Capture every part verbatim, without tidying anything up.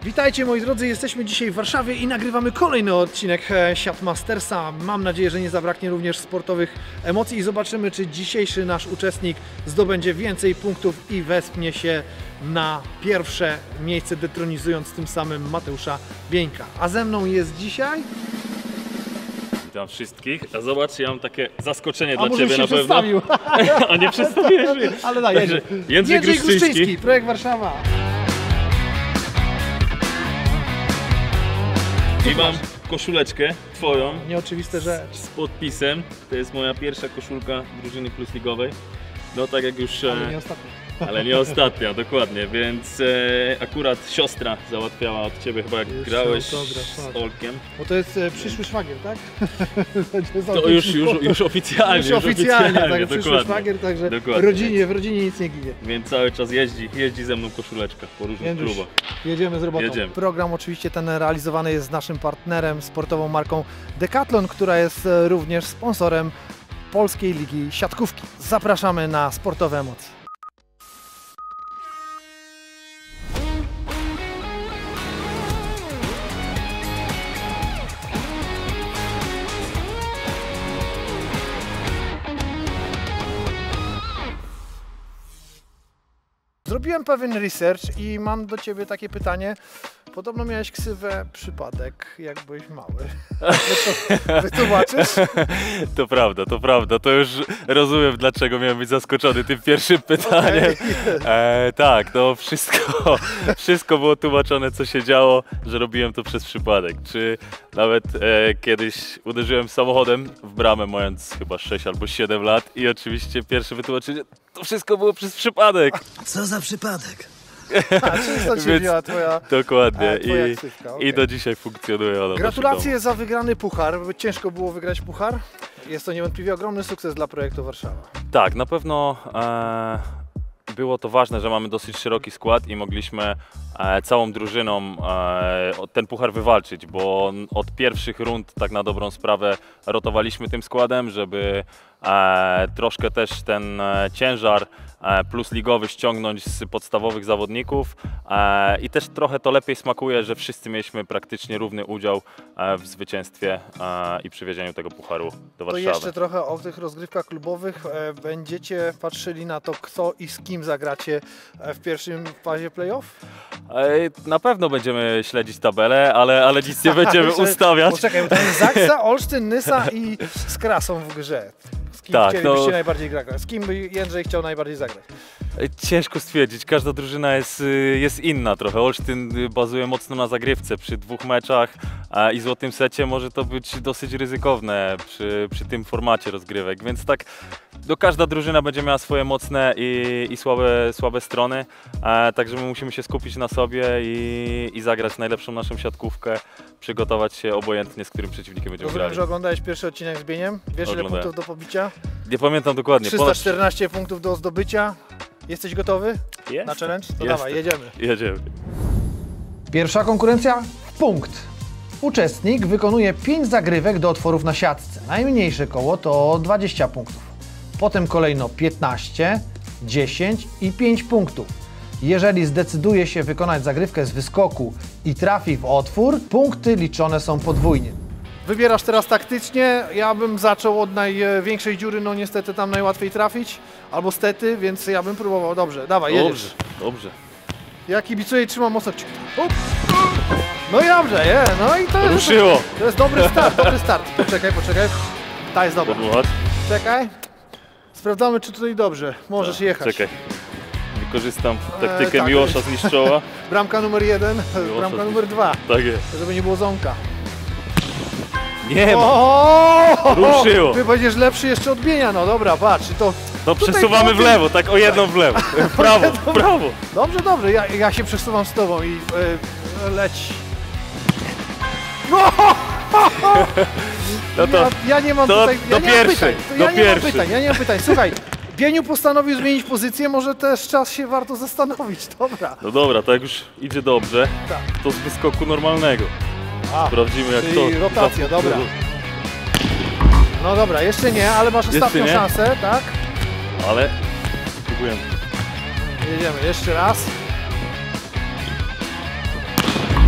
Witajcie moi drodzy, jesteśmy dzisiaj w Warszawie i nagrywamy kolejny odcinek Siat Mastersa. Mam nadzieję, że nie zabraknie również sportowych emocji i zobaczymy, czy dzisiejszy nasz uczestnik zdobędzie więcej punktów i wespnie się na pierwsze miejsce, detronizując tym samym Mateusza Bieńka. A ze mną jest dzisiaj... Witam wszystkich. A zobacz, ja mam takie zaskoczenie A dla Ciebie na pewno. A nie przedstawiłeś mnie. Ale daj, Jędrzej. Jędrzej Gruszczyński. Projekt Warszawa. I mam koszuleczkę Twoją. Nieoczywiste rzecz. Z podpisem. To jest moja pierwsza koszulka drużyny plus ligowej. No tak jak już... Ale nie ostatnia. Ale nie ostatnia, dokładnie, więc e, akurat siostra załatwiała od Ciebie chyba jak Jeszcze grałeś autograf, z tak. Olkiem. Bo to jest e, przyszły szwagier, tak? To już, już, już oficjalnie. Już oficjalnie, tak, dokładnie. przyszły szwagier, także Dokładnie. w rodzinie, w rodzinie nic nie ginie. Więc cały czas jeździ, jeździ ze mną koszuleczka po różnych Jędruś, klubach. jedziemy z robotą. Jedziemy. Program oczywiście ten realizowany jest z naszym partnerem, sportową marką Decathlon, która jest e, również sponsorem Polskiej Ligi Siatkówki. Zapraszamy na sportowe emocje. Zrobiłem pewien research i mam do Ciebie takie pytanie. Podobno miałeś ksywę Przypadek, jak byłeś mały. Wytłumaczysz? To prawda, to prawda. To już rozumiem, dlaczego miałem być zaskoczony tym pierwszym pytaniem. Okay. E, tak, to wszystko, wszystko było tłumaczone, co się działo, że robiłem to przez przypadek. Czy nawet e, kiedyś uderzyłem samochodem w bramę, mając chyba sześć albo siedem lat i oczywiście pierwsze wytłumaczenie, to wszystko było przez przypadek. Co za przypadek? A, często Cię wzięła twoja, Dokładnie. a, twoja I, ksywka. Okay. I do dzisiaj funkcjonuje ona. Gratulacje za wygrany puchar. Ciężko było wygrać puchar. Jest to niewątpliwie ogromny sukces dla projektu Warszawa. Tak, na pewno e, było to ważne, że mamy dosyć szeroki skład i mogliśmy e, całą drużyną e, ten puchar wywalczyć, bo od pierwszych rund tak na dobrą sprawę rotowaliśmy tym składem, żeby e, troszkę też ten e, ciężar e, plus ligowy ściągnąć z podstawowych zawodników e, i też trochę to lepiej smakuje, że wszyscy mieliśmy praktycznie równy udział e, w zwycięstwie e, i przywiezieniu tego pucharu do Warszawy. To jeszcze trochę o tych rozgrywkach klubowych. E, będziecie patrzyli na to, kto i z kim zagracie w pierwszym fazie playoff? E, na pewno będziemy śledzić tabelę, ale, ale nic nie będziemy ustawiać. Poczekaj, bo to jest Zaksa, Olsztyn, Nysa i Skra są w grze. Z kim Tak, chcielibyście no... najbardziej grać? Z kim by Jędrzej chciał najbardziej zagrać? Ciężko stwierdzić, każda drużyna jest, jest inna trochę. Olsztyn bazuje mocno na zagrywce przy dwóch meczach i złotym secie może to być dosyć ryzykowne przy, przy tym formacie rozgrywek, więc tak no, każda drużyna będzie miała swoje mocne i, i słabe, słabe strony, także my musimy się skupić na sobie i, i zagrać najlepszą naszą siatkówkę, przygotować się obojętnie, z którym przeciwnikiem będziemy Rozumiem, grali. że oglądałeś pierwszy odcinek z Bieniem? Wiesz, ile punktów do pobicia? Nie pamiętam dokładnie. trzysta czternaście Ponad... punktów do zdobycia. Jesteś gotowy Jest. na challenge? To Jestem. dawaj, jedziemy. Jedziemy. Pierwsza konkurencja w punkt. Uczestnik wykonuje pięć zagrywek do otworów na siatce. Najmniejsze koło to dwadzieścia punktów. Potem kolejno piętnaście, dziesięć i pięć punktów. Jeżeli zdecyduje się wykonać zagrywkę z wyskoku i trafi w otwór, punkty liczone są podwójnie. Wybierasz teraz taktycznie, ja bym zaczął od największej dziury, no niestety tam najłatwiej trafić, albo stety, więc ja bym próbował, dobrze, dawaj, jedziesz. Dobrze, dobrze. Ja kibicuję i trzymam mocno kciuki. No i dobrze, je, no i to jest, Ruszyło. To jest dobry start, dobry start. Poczekaj, poczekaj, ta jest dobra. Podmuchać. Czekaj, sprawdzamy czy tutaj dobrze, możesz tak, jechać. Czekaj, wykorzystam taktykę e, tak, Miłosza z Niszczoła. Bramka numer jeden, Miłosza bramka numer dwa, tak jest. żeby nie było ząbka. Nie ma. O, Ruszyło. Ty będziesz lepszy jeszcze od Bienia, no dobra, patrz. To No przesuwamy w lewo, tak o jedną w lewo. W prawo, w prawo. Dobrze, dobrze, ja, ja się przesuwam z tobą i yy, leć. No, No to, ja, ja nie mam to tutaj, ja do nie mam pierwszej, pytań, do ja nie mam pierwszej. pytań, ja nie mam pytań. Słuchaj, Bieniu postanowił zmienić pozycję, może też czas się warto zastanowić, dobra. no dobra, tak już idzie dobrze, Tak. to z wyskoku normalnego. A, Sprawdzimy jak czyli to... rotacja, to- dobra. No dobra, jeszcze nie, ale masz Jeszcze ostatnią nie? szansę, tak? Ale spróbujemy. Jedziemy, jeszcze raz.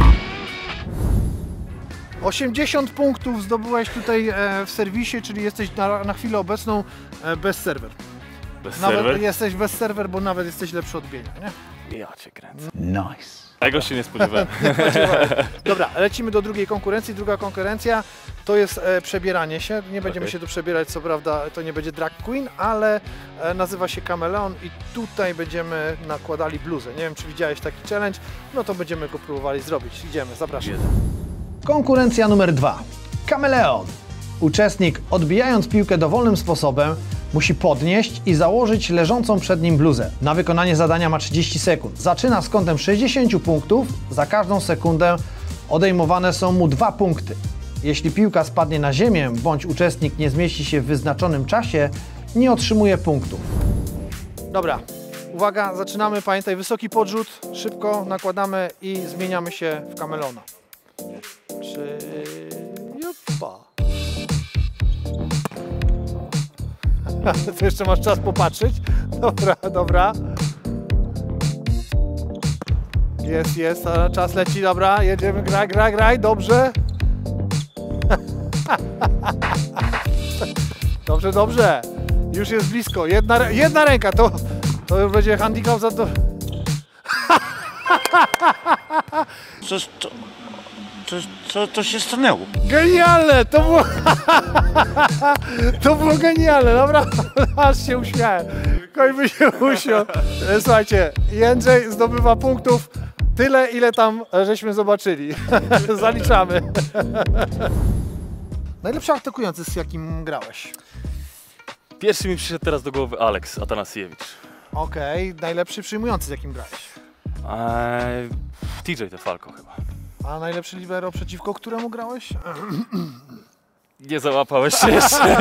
osiemdziesiąt punktów zdobyłeś tutaj w serwisie, czyli jesteś na, na chwilę obecną bez serwer. Bez Nawet serwer? jesteś bez serwer, bo nawet jesteś lepszy od bienia, nie? Ja cię kręcę. Nice. Tego się nie spodziewałem. Dobra, lecimy do drugiej konkurencji. Druga konkurencja to jest e, przebieranie się. Nie będziemy Okay. się tu przebierać, co prawda to nie będzie drag queen, ale e, nazywa się kameleon i tutaj będziemy nakładali bluzę. Nie wiem, czy widziałeś taki challenge, no to będziemy go próbowali zrobić. Idziemy, zapraszam. Konkurencja numer dwa. Kameleon. Uczestnik, odbijając piłkę dowolnym sposobem, musi podnieść i założyć leżącą przed nim bluzę. Na wykonanie zadania ma trzydzieści sekund. Zaczyna z kątem sześćdziesiąt punktów. Za każdą sekundę odejmowane są mu dwa punkty. Jeśli piłka spadnie na ziemię, bądź uczestnik nie zmieści się w wyznaczonym czasie, nie otrzymuje punktów. Dobra, uwaga, zaczynamy. Pamiętaj, wysoki podrzut, szybko nakładamy i zmieniamy się w kameleona. Czy... Jupa. To jeszcze masz czas popatrzeć. Dobra, dobra. Jest, jest, a czas leci, dobra, jedziemy, graj, graj, graj, dobrze. Dobrze, dobrze. Już jest blisko. Jedna, jedna ręka, to, to już będzie handicap za to. Co, to, to, to, to się stanęło. Genialne! To było, to było genialne, dobra? Aż się uśmiałem. Koń się uśmiał. Słuchajcie, Jędrzej zdobywa punktów tyle, ile tam żeśmy zobaczyli. Zaliczamy. Najlepszy atakujący, z jakim grałeś? Pierwszy mi przyszedł teraz do głowy Alex Atanasiewicz. Okej, okay. Najlepszy przyjmujący, z jakim grałeś? Eee, T J Tefalco chyba. A najlepszy libero, przeciwko któremu grałeś? Nie załapałeś się jeszcze.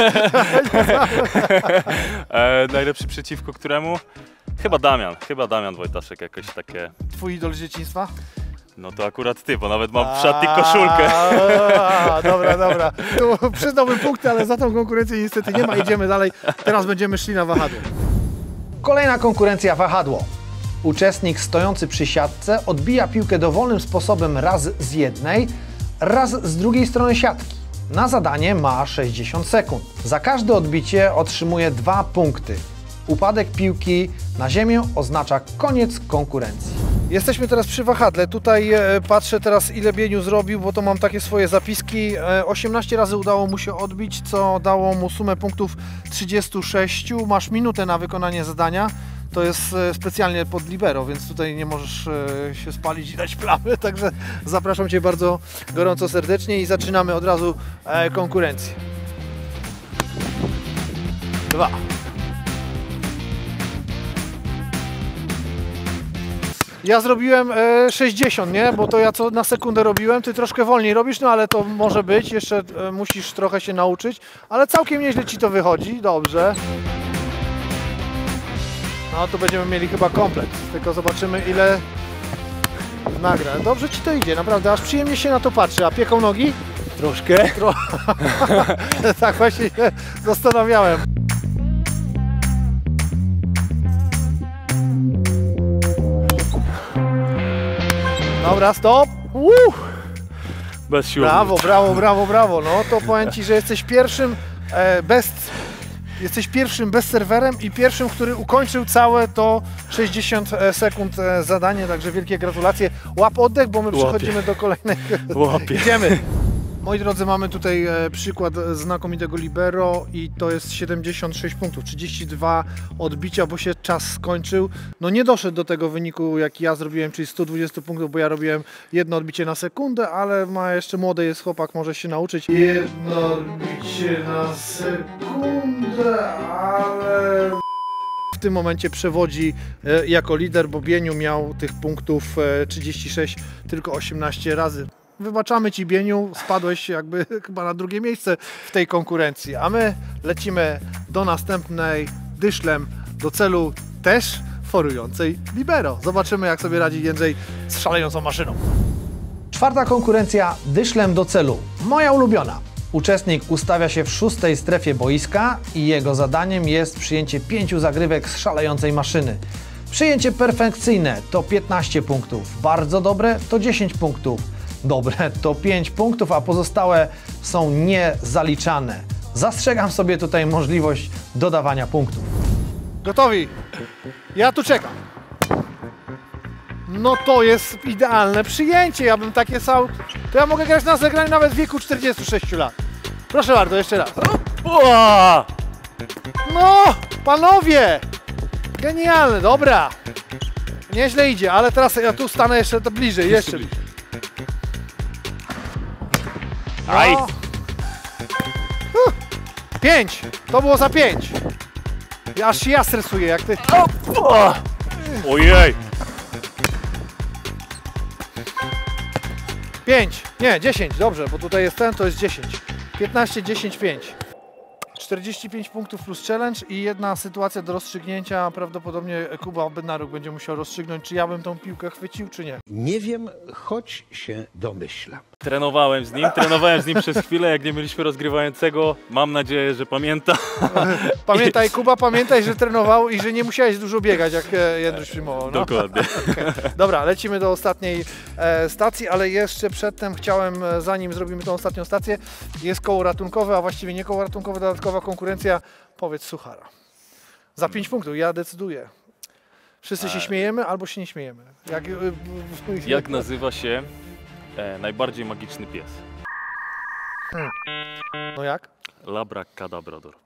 eee, najlepszy przeciwko któremu? Chyba Damian, chyba Damian Wojtaszek, jakoś takie... Twój idol z dzieciństwa? No to akurat ty, bo nawet mam w szatni koszulkę. A, dobra, dobra. Tu przyznałbym punkty, ale za tą konkurencję niestety nie ma. Idziemy dalej. Teraz będziemy szli na wahadło. Kolejna konkurencja wahadło. Uczestnik stojący przy siatce odbija piłkę dowolnym sposobem raz z jednej, raz z drugiej strony siatki. Na zadanie ma sześćdziesiąt sekund. Za każde odbicie otrzymuje dwa punkty. Upadek piłki na ziemię oznacza koniec konkurencji. Jesteśmy teraz przy wahadle. Tutaj e, patrzę teraz, ile Bieniu zrobił, bo to mam takie swoje zapiski. E, osiemnaście razy udało mu się odbić, co dało mu sumę punktów trzydzieści sześć. Masz minutę na wykonanie zadania. To jest e, specjalnie pod libero, więc tutaj nie możesz e, się spalić i dać plamy. Także zapraszam Cię bardzo gorąco serdecznie i zaczynamy od razu e, konkurencję. Dwa. Ja zrobiłem e, sześćdziesiąt, nie? Bo to ja co na sekundę robiłem, ty troszkę wolniej robisz, no ale to może być, jeszcze e, musisz trochę się nauczyć, ale całkiem nieźle ci to wychodzi, dobrze. No to będziemy mieli chyba komplet, tylko zobaczymy ile nagra. Dobrze ci to idzie, naprawdę, aż przyjemnie się na to patrzy, a pieką nogi? Troszkę. Tro... tak właśnie się zastanawiałem. Dobra, stop! Uh! Bez siły. Brawo, brawo, brawo, brawo. No to powiem Ci, że jesteś pierwszym e, bez... Jesteś pierwszym bez serwerem i pierwszym, który ukończył całe to sześćdziesiąt sekund e, zadanie, także wielkie gratulacje. Łap oddech, bo my Łapie. przechodzimy do kolejnego. Łapie. Idziemy. Moi drodzy, mamy tutaj e, przykład znakomitego libero i to jest siedemdziesiąt sześć punktów, trzydzieści dwa odbicia, bo się czas skończył. No nie doszedł do tego wyniku, jaki ja zrobiłem, czyli sto dwadzieścia punktów, bo ja robiłem jedno odbicie na sekundę, ale ma jeszcze młody jest chłopak, może się nauczyć. Jedno odbicie na sekundę, ale... W tym momencie przewodzi e, jako lider, bo Bieniu miał tych punktów e, trzydzieści sześć tylko osiemnaście razy. Wybaczamy Ci, Bieniu, spadłeś jakby chyba na drugie miejsce w tej konkurencji, a my lecimy do następnej dyszlem do celu też forującej libero. Zobaczymy, jak sobie radzi Jędrzej z szalejącą maszyną. Czwarta konkurencja dyszlem do celu. Moja ulubiona. Uczestnik ustawia się w szóstej strefie boiska i jego zadaniem jest przyjęcie pięciu zagrywek z szalejącej maszyny. Przyjęcie perfekcyjne to piętnaście punktów, bardzo dobre to dziesięć punktów. Dobre, to pięć punktów, a pozostałe są niezaliczane. Zastrzegam sobie tutaj możliwość dodawania punktów. Gotowi? Ja tu czekam. No to jest idealne przyjęcie. Ja bym takie sam. To ja mogę grać na zagraniu nawet w wieku czterdziestu sześciu lat. Proszę bardzo, jeszcze raz. Ua! No, panowie! Genialne, dobra. Nieźle idzie, ale teraz ja tu stanę jeszcze to bliżej, jeszcze bliżej. Aj! No. Uh, Pięć! To było za pięć. Aż się ja stresuję, jak ty. Ua! Ojej! Pięć! Nie, dziesięć, dobrze, bo tutaj jest ten, to jest dziesięć. piętnaście, dziesięć, pięć. czterdzieści pięć punktów plus challenge i jedna sytuacja do rozstrzygnięcia. Prawdopodobnie Kuba Bednaruk będzie musiał rozstrzygnąć, czy ja bym tą piłkę chwycił, czy nie. Nie wiem, choć się domyślam. Trenowałem z nim, trenowałem z nim przez chwilę, jak nie mieliśmy rozgrywającego. Mam nadzieję, że pamięta. Pamiętaj, Kuba, pamiętaj, że trenował i że nie musiałeś dużo biegać, jak e, Jędruś filmował. No. Dokładnie. Okay. Dobra, lecimy do ostatniej e, stacji, ale jeszcze przedtem chciałem, e, zanim zrobimy tą ostatnią stację, jest koło ratunkowe, a właściwie nie koło ratunkowe, dodatkowa konkurencja. Powiedz suchara. Za pięć punktów, ja decyduję. Wszyscy się śmiejemy albo się nie śmiejemy. Jak, e, w, Jak nazywa się e, najbardziej magiczny pies? No jak? Labracadabrador.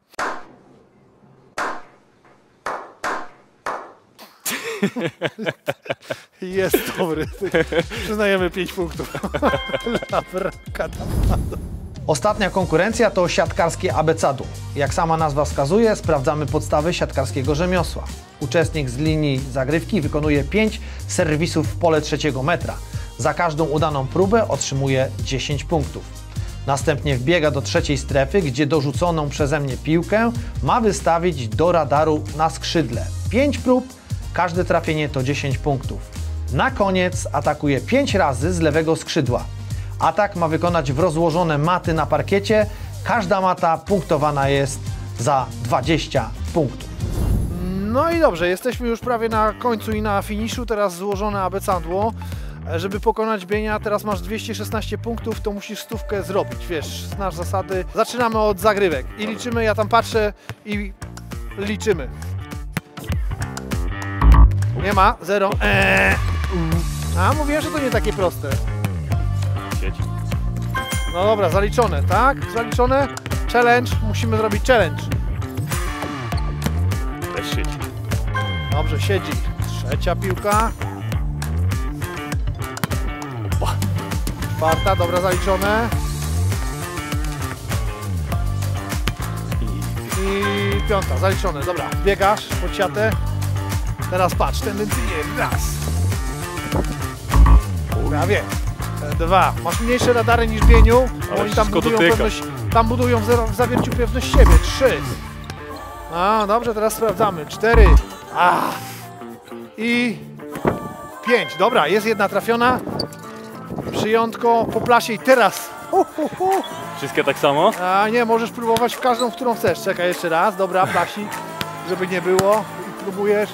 Jest dobry. Przyznajemy pięć punktów. Labracadabrador. Ostatnia konkurencja to siatkarskie abecadu. Jak sama nazwa wskazuje, sprawdzamy podstawy siatkarskiego rzemiosła. Uczestnik z linii zagrywki wykonuje pięć serwisów w pole trzeciego metra. Za każdą udaną próbę otrzymuje dziesięć punktów. Następnie wbiega do trzeciej strefy, gdzie dorzuconą przeze mnie piłkę ma wystawić do radaru na skrzydle. pięć prób, każde trafienie to dziesięć punktów. Na koniec atakuje pięć razy z lewego skrzydła. Atak ma wykonać w rozłożone maty na parkiecie. Każda mata punktowana jest za dwadzieścia punktów. No i dobrze, jesteśmy już prawie na końcu i na finiszu. Teraz złożone abecadło. Żeby pokonać Bienia, teraz masz dwieście szesnaście punktów, to musisz stówkę zrobić. Wiesz, znasz zasady. Zaczynamy od zagrywek i liczymy, ja tam patrzę i liczymy. Nie ma, zero. Eee. A, mówiłem, że to nie takie proste. Sieć. No dobra, zaliczone, tak? Zaliczone. Challenge, musimy zrobić challenge. Też sieć. Dobrze, siedzi. Trzecia piłka. Czwarta, dobra, zaliczone. I piąta, zaliczone, dobra. Biegasz pod siatę. Teraz patrz, tendencyjnie, raz. Prawie. Dwa. Masz mniejsze radary niż Bieniu, bo Ale oni tam wszystko budują dotyka. pewność, tam budują w, zero, w zawierciu pewność siebie. Trzy. A, dobrze, teraz sprawdzamy. Cztery. A. I pięć. Dobra, jest jedna trafiona. Przyjątko po plasie i teraz. Uh, uh, uh. Wszystkie tak samo? A nie, możesz próbować w każdą, w którą chcesz. Czekaj jeszcze raz. Dobra, plasik, żeby nie było. I próbujesz.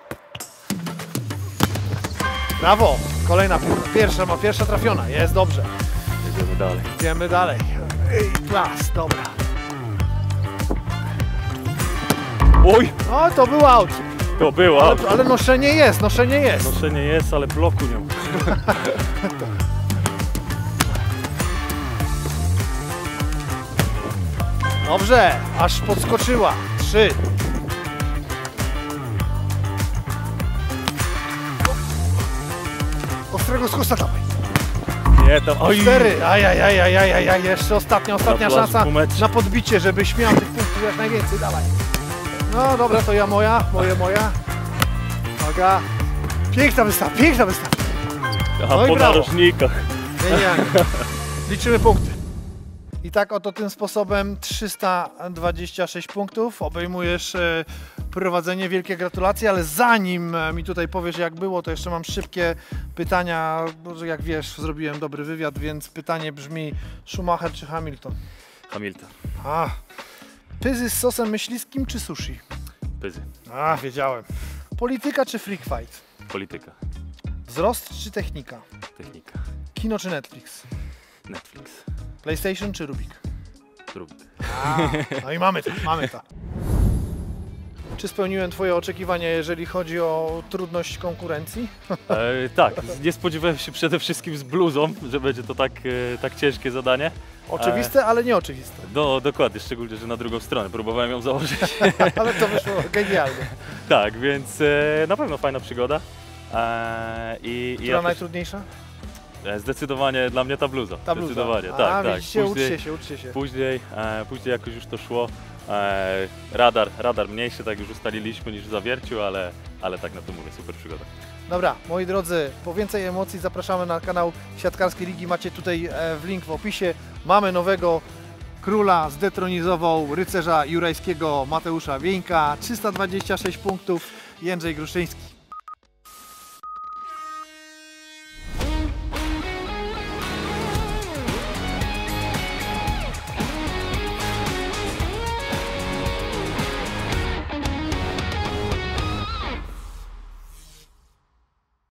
Brawo! Kolejna piłka. Pierwsza, ma pierwsza trafiona. Jest dobrze. Idziemy dalej. Idziemy dalej. I klas, dobra. Oj! O, to był out. To było. Ale, ale noszenie jest, noszenie jest. Noszenie jest, ale bloku nie ma. Dobrze, aż podskoczyła. Trzy. Ostrego skusa dawaj. Nie, tam... Oj! Cztery. Ajajajajajaj, jeszcze ostatnia, ostatnia Na szansa plażu mecz. na podbicie, żebyś miał tych punktów jak najwięcej. Dawaj. No dobra, to ja moja, moje moja. Uwaga. Piękna wystawa, piękna wystawa. A No i po brawo. narożnikach. Genialnie. Liczymy punkty. I tak oto tym sposobem trzysta dwadzieścia sześć punktów. Obejmujesz e, prowadzenie. Wielkie gratulacje, ale zanim e, mi tutaj powiesz jak było, to jeszcze mam szybkie pytania. Bo jak wiesz, zrobiłem dobry wywiad, więc pytanie brzmi: Schumacher czy Hamilton? Hamilton. A, pyzy z sosem myśliskim czy sushi? Pyzy. A, wiedziałem. Polityka czy freak fight? Polityka. Wzrost czy technika? Technika. Kino czy Netflix? Netflix. PlayStation czy Rubik? Rubik. A, no i mamy to, mamy to. Czy spełniłem Twoje oczekiwania, jeżeli chodzi o trudność konkurencji? E, tak, nie spodziewałem się przede wszystkim z bluzą, że będzie to tak, e, tak ciężkie zadanie. Oczywiste, ale nieoczywiste. No dokładnie, szczególnie, że na drugą stronę próbowałem ją założyć. Ale to wyszło genialnie. Tak, więc e, na pewno fajna przygoda. E, i, i Która ja też, najtrudniejsza? e, zdecydowanie dla mnie ta bluza. Ta bluza. Zdecydowanie, A, tak, tak. widzicie, Później, uczcie się, uczcie się. później, e, później jakoś już to szło. E, radar, radar mniejszy, tak już ustaliliśmy niż w zawierciu, ale, ale tak na to mówię, super przygoda. Dobra, moi drodzy, po więcej emocji zapraszamy na kanał Siatkarskiej Ligi. Macie tutaj e, w link w opisie. Mamy nowego króla, zdetronizował rycerza jurajskiego Mateusza Wieńka. trzysta dwadzieścia sześć punktów, Jędrzej Gruszyński.